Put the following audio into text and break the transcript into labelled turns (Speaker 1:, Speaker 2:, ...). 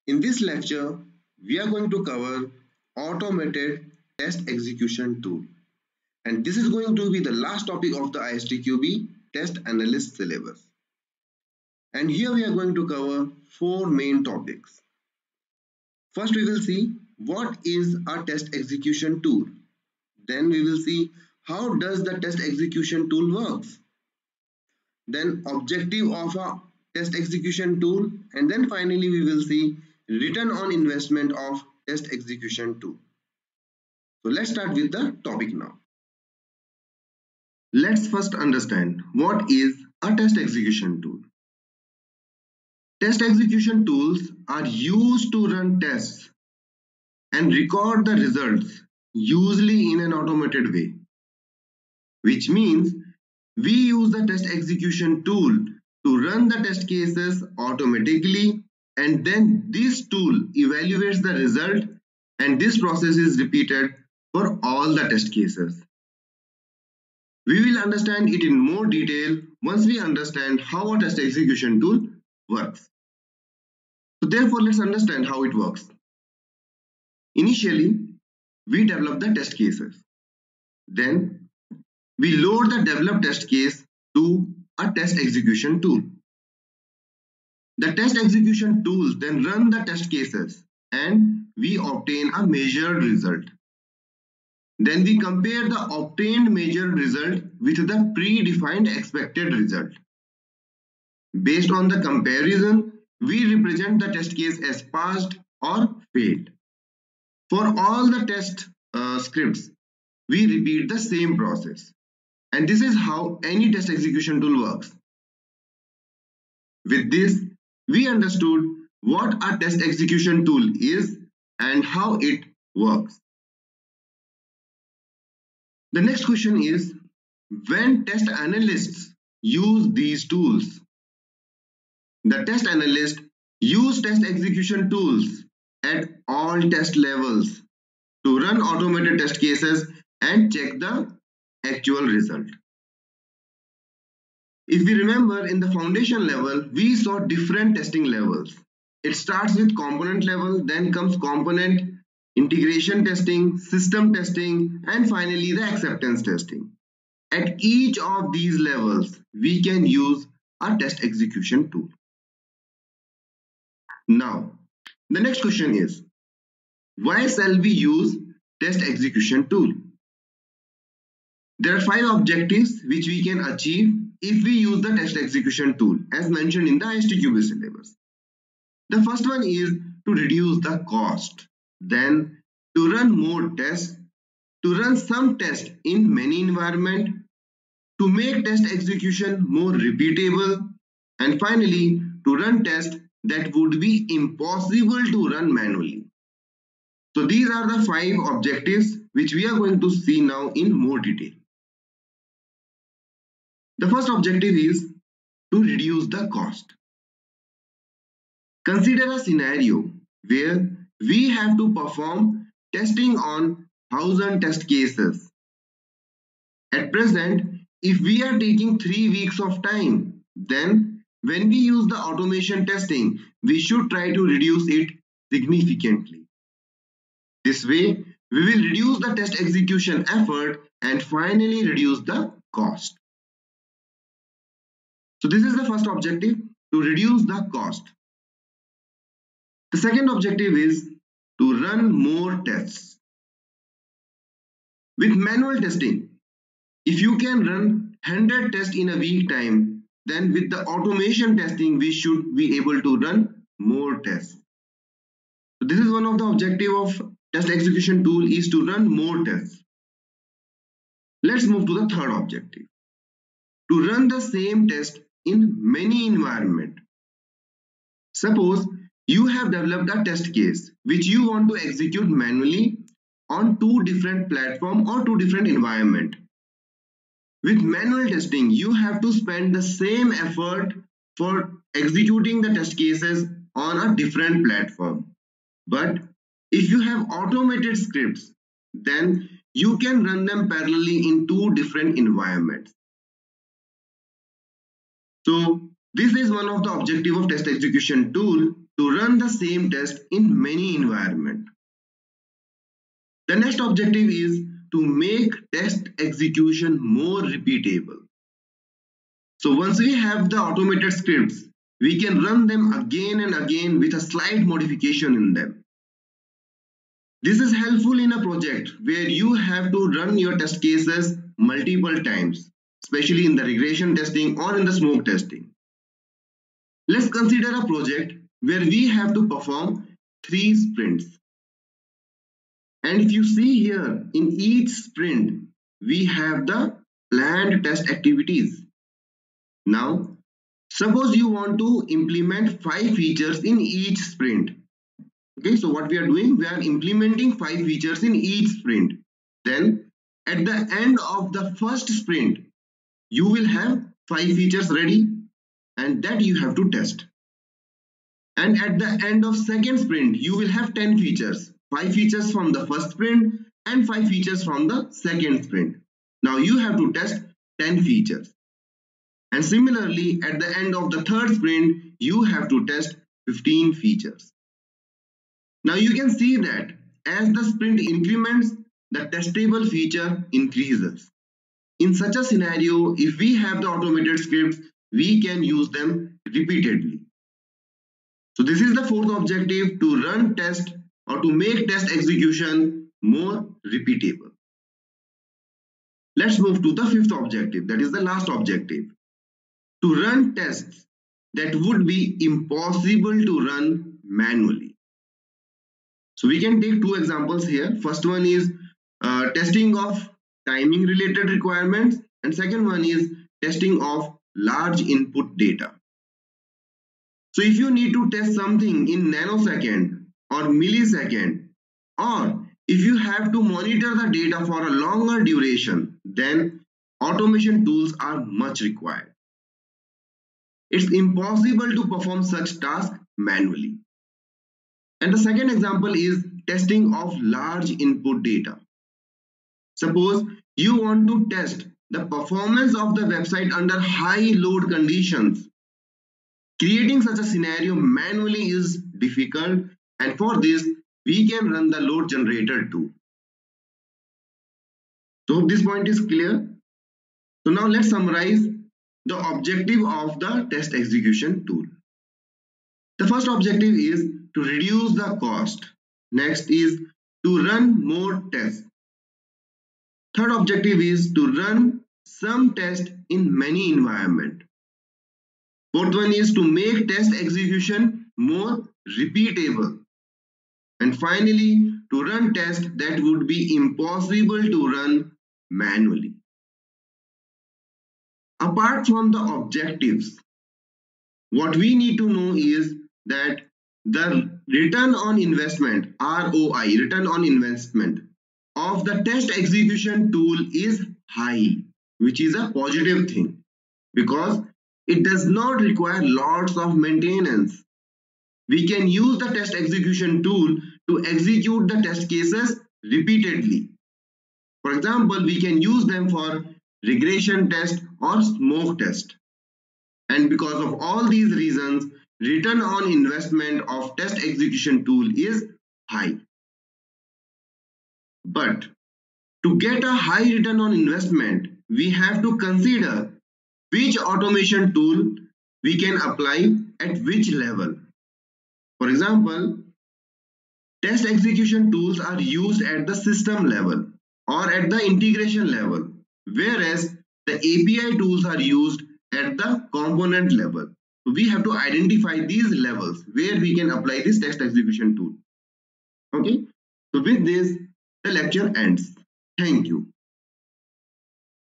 Speaker 1: In this lecture, we are going to cover automated test execution tool. And this is going to be the last topic of the ISTQB test analyst syllabus. And here we are going to cover four main topics. First, we will see what is a test execution tool. Then we will see how does the test execution tool works. Then objective of a test execution tool, and then finally we will see return on investment of test execution tool. So let's start with the topic now. Let's first understand what is a test execution tool. Test execution tools are used to run tests and record the results, usually in an automated way, which means we use the test execution tool to run the test cases automatically, and then this tool evaluates the result, and this process is repeated for all the test cases. We will understand it in more detail once we understand how a test execution tool works. So therefore, let's understand how it works. Initially, we develop the test cases. Then we load the developed test case to a test execution tool. The test execution tools then run the test cases and we obtain a measured result. Then we compare the obtained measured result with the predefined expected result. Based on the comparison, we represent the test case as passed or failed. For all the test scripts, we repeat the same process. And this is how any test execution tool works. With this, we understood what a test execution tool is and how it works. The next question is, when test analysts use these tools? The test analyst use test execution tools at all test levels to run automated test cases and check the actual result. If we remember, in the foundation level, we saw different testing levels. It starts with component level, then comes component, integration testing, system testing, and finally the acceptance testing. At each of these levels, we can use a test execution tool. Now, the next question is, why shall we use test execution tool? There are 5 objectives which we can achieve if we use the test execution tool as mentioned in the ISTQB syllabus. The first one is to reduce the cost, then to run more tests, to run some tests in many environments, to make test execution more repeatable, and finally to run tests that would be impossible to run manually. So these are the 5 objectives which we are going to see now in more detail. The first objective is to reduce the cost. Consider a scenario where we have to perform testing on 1000 test cases. At present, if we are taking 3 weeks of time, then when we use the automation testing, we should try to reduce it significantly. This way, we will reduce the test execution effort and finally reduce the cost. So this is the first objective, to reduce the cost. The second objective is to run more tests. With manual testing, if you can run 100 tests in a week time, then with the automation testing, we should be able to run more tests. So this is one of the objectives of test execution tool, is to run more tests. Let's move to the third objective, to run the same test in many environments. Suppose you have developed a test case which you want to execute manually on 2 different platforms or 2 different environments. With manual testing, you have to spend the same effort for executing the test cases on a different platform. But if you have automated scripts, then you can run them parallelly in 2 different environments. So this is one of the objectives of test execution tool, to run the same test in many environments. The next objective is to make test execution more repeatable. So once we have the automated scripts, we can run them again and again with a slight modification in them. This is helpful in a project where you have to run your test cases multiple times, especially in the regression testing or in the smoke testing. Let's consider a project where we have to perform 3 sprints. And if you see here, in each sprint, we have the planned test activities. Now, suppose you want to implement 5 features in each sprint. Okay, so what we are doing, we are implementing 5 features in each sprint. Then, at the end of the first sprint, you will have 5 features ready and that you have to test. And at the end of second sprint, you will have 10 features. 5 features from the first sprint and 5 features from the second sprint. Now you have to test 10 features. And similarly, at the end of the third sprint, you have to test 15 features. Now you can see that as the sprint increments, the testable feature increases. In such a scenario, if we have the automated scripts, we can use them repeatedly. So this is the fourth objective, to run test or to make test execution more repeatable. Let's move to the fifth objective, that is the last objective. To run tests that would be impossible to run manually. So we can take 2 examples here. First one is testing of timing related requirements, and second one is testing of large input data. So if you need to test something in nanosecond or millisecond, or if you have to monitor the data for a longer duration, then automation tools are much required. It's impossible to perform such tasks manually. And the second example is testing of large input data. Suppose you want to test the performance of the website under high load conditions. Creating such a scenario manually is difficult, and for this we can run the load generator tool. So this point is clear. So now let's summarize the objective of the test execution tool. The first objective is to reduce the cost. Next is to run more tests. Third objective is to run some tests in many environments. Fourth one is to make test execution more repeatable. And finally, to run tests that would be impossible to run manually. Apart from the objectives, what we need to know is that the return on investment, ROI, return on investment of the test execution tool is high, which is a positive thing because it does not require lots of maintenance. We can use the test execution tool to execute the test cases repeatedly. For example, we can use them for regression test or smoke test. And because of all these reasons, return on investment of test execution tool is high. But to get a high return on investment, we have to consider which automation tool we can apply at which level. For example, test execution tools are used at the system level or at the integration level, whereas the API tools are used at the component level. So we have to identify these levels where we can apply this test execution tool. Okay, so with this, the lecture ends. Thank you.